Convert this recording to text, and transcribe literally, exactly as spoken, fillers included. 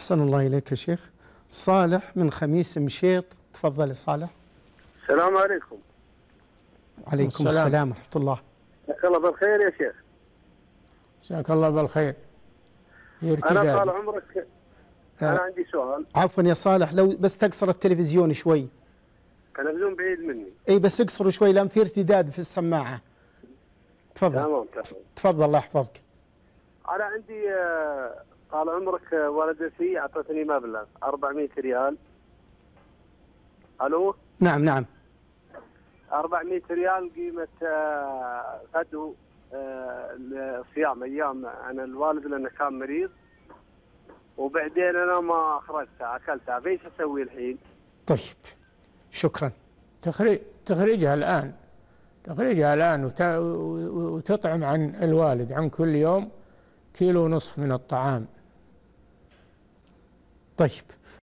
أحسن الله إليك يا شيخ. صالح من خميس مشيط، تفضل يا صالح. السلام عليكم. وعليكم السلام, السلام ورحمة الله. مساك الله بالخير يا شيخ. مساك الله بالخير. أنا طال عمرك آه أنا عندي سؤال. عفوا يا صالح، لو بس تقصر التلفزيون شوي. التلفزيون بعيد مني. اي بس اقصره شوي لأن في ارتداد في السماعة. تفضل. تمام تمام. تفضل الله يحفظك. أنا عندي طال عمرك والدتي أعطتني مبلغ أربعمائة ريال. ألو؟ نعم نعم. أربعمائة ريال قيمة فدو الصيام أيام أنا الوالد لأنه كان مريض، وبعدين أنا ما أخرجتها أكلتها، فايش أسوي الحين؟ طيب شكرا. تخريج تخريجها الآن تخريجها الآن وتطعم عن الوالد عن كل يوم كيلو ونصف من الطعام. طيب